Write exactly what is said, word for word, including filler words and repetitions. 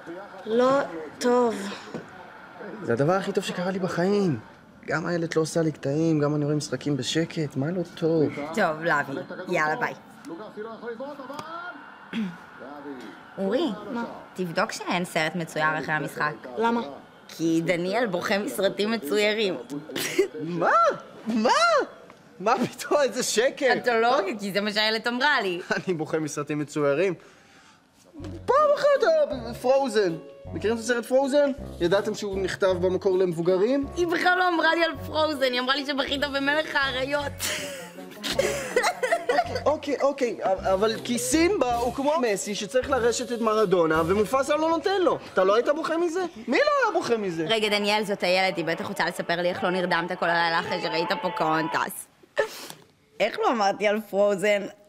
לא טוב. זה הדבר הכי טוב שקרה לי בחיים. גם הילד לא עושה לי קטעים, גם אני רואה משחקים בשקט, מה לא טוב? טוב, לוי, יאללה ביי. אורי, תבדוק שאין סרט מצויר אחרי המשחק. למה? כי דניאל בוכה מסרטים מצוירים. מה? מה? מה פתאום? איזה שקר? אתה לא, כי זה מה שהילד אמרה לי. אני בוכה מסרטים מצוירים. פעם אחת, פרוזן. מכירים את הסרט פרוזן? ידעתם שהוא נכתב במקור למבוגרים? היא בכלל לא אמרה לי על פרוזן, היא אמרה לי שבכית במלך האריות. אוקיי, אוקיי, אבל כי סימבה הוא כמו מסי שצריך לרשת את מרדונה ומופסה לא נותן לו. אתה לא היית בוכה מזה? מי לא היה בוכה מזה? רגע, דניאל, זאת הילד, היא בטח רוצה לספר לי איך לא נרדמת כל הלילה אחרי שראית פוקהונטס. איך לא אמרתי על פרוזן?